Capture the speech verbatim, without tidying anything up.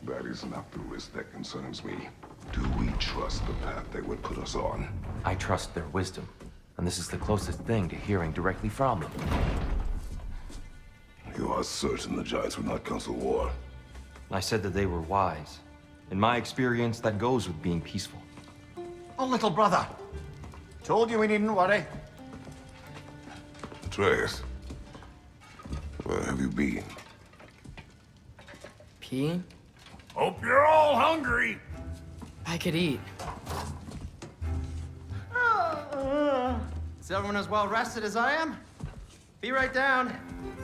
That is not the risk that concerns me. Do we trust the path they would put us on? I trust their wisdom, and this is the closest thing to hearing directly from them. You are certain the giants would not counsel war? I said that they were wise. In my experience, that goes with being peaceful. Oh, little brother. Told you we needn't worry. Atreus, where have you been? Peeing? Hope you're all hungry. I could eat. Is everyone as well rested as I am? Be right down.